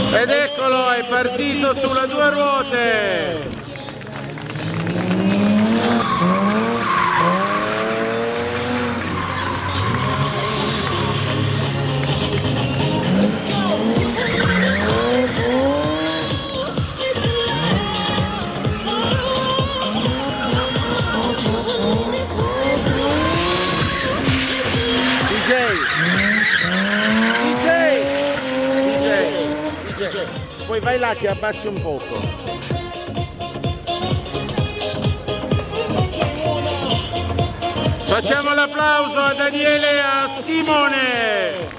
Ed eccolo, è partito sulle due ruote. Poi vai là che abbassi un poco. Facciamo l'applauso a Daniele e a Simone.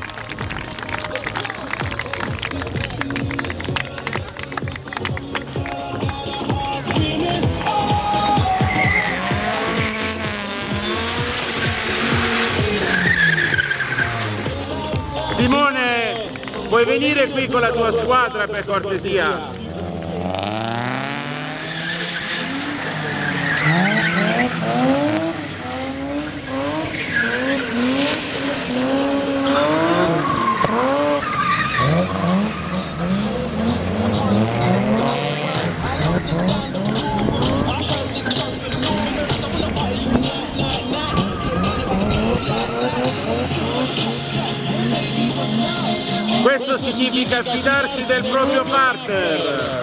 Simone, puoi venire qui con la tua squadra per cortesia? Questo significa fidarsi del proprio partner.